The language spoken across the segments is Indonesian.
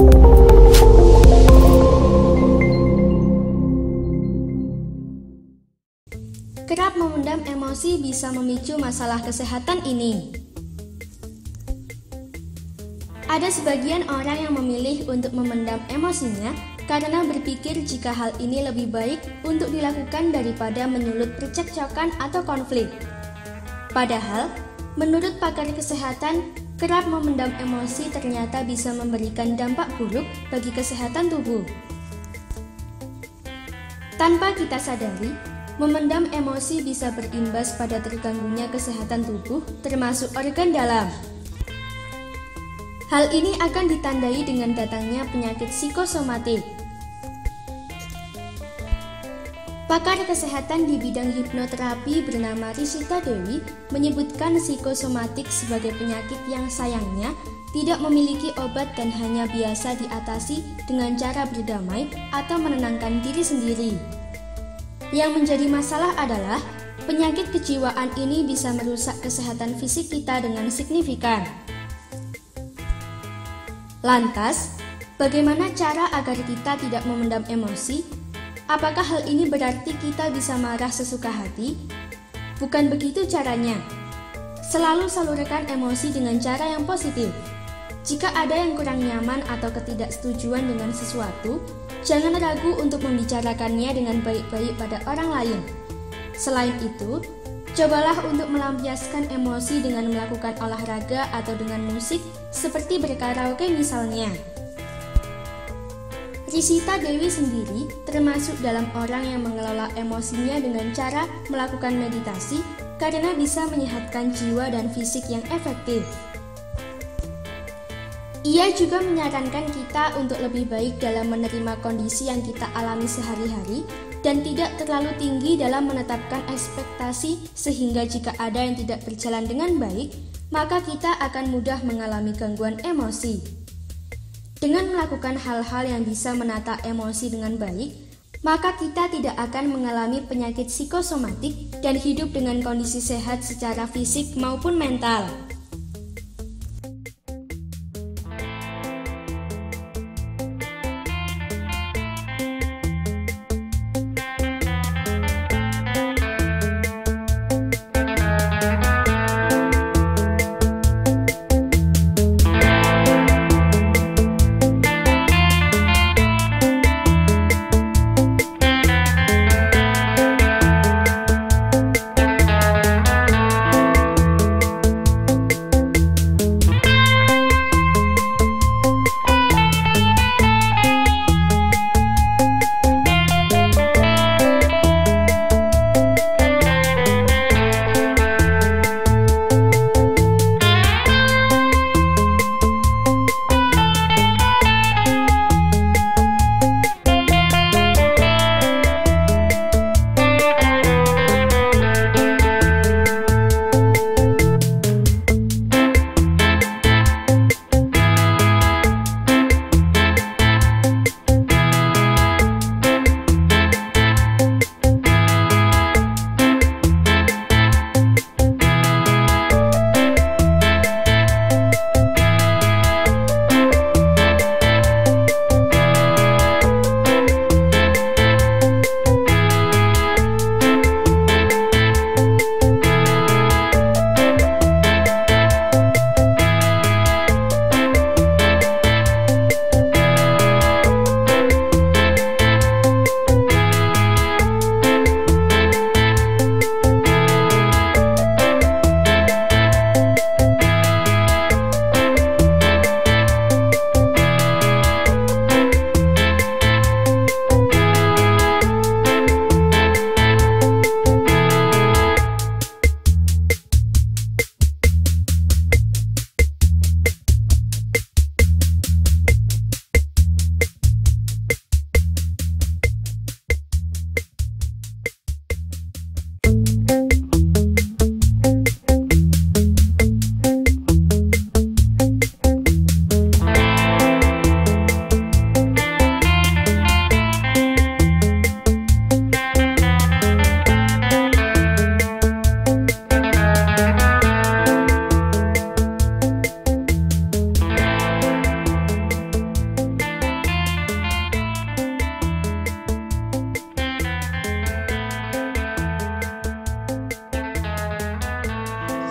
Kerap memendam emosi bisa memicu masalah kesehatan ini. Ada sebagian orang yang memilih untuk memendam emosinya karena berpikir jika hal ini lebih baik untuk dilakukan daripada menyulut percekcokan atau konflik. Padahal, menurut pakar kesehatan, kerap memendam emosi ternyata bisa memberikan dampak buruk bagi kesehatan tubuh. Tanpa kita sadari, memendam emosi bisa berimbas pada terganggunya kesehatan tubuh, termasuk organ dalam. Hal ini akan ditandai dengan datangnya penyakit psikosomatik. Pakar kesehatan di bidang hipnoterapi bernama Rishita Dewi menyebutkan psikosomatik sebagai penyakit yang sayangnya tidak memiliki obat dan hanya biasa diatasi dengan cara berdamai atau menenangkan diri sendiri. Yang menjadi masalah adalah penyakit kejiwaan ini bisa merusak kesehatan fisik kita dengan signifikan. Lantas, bagaimana cara agar kita tidak memendam emosi? Apakah hal ini berarti kita bisa marah sesuka hati? Bukan begitu caranya. Selalu salurkan emosi dengan cara yang positif. Jika ada yang kurang nyaman atau ketidaksetujuan dengan sesuatu, jangan ragu untuk membicarakannya dengan baik-baik pada orang lain. Selain itu, cobalah untuk melampiaskan emosi dengan melakukan olahraga atau dengan musik seperti berkaraoke misalnya. Rishita Dewi sendiri termasuk dalam orang yang mengelola emosinya dengan cara melakukan meditasi karena bisa menyehatkan jiwa dan fisik yang efektif. Ia juga menyarankan kita untuk lebih baik dalam menerima kondisi yang kita alami sehari-hari dan tidak terlalu tinggi dalam menetapkan ekspektasi sehingga jika ada yang tidak berjalan dengan baik, maka kita akan mudah mengalami gangguan emosi. Dengan melakukan hal-hal yang bisa menata emosi dengan baik, maka kita tidak akan mengalami penyakit psikosomatik dan hidup dengan kondisi sehat secara fisik maupun mental.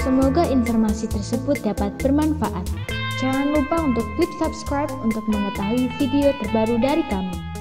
Semoga informasi tersebut dapat bermanfaat. Jangan lupa untuk klik subscribe untuk mengetahui video terbaru dari kami.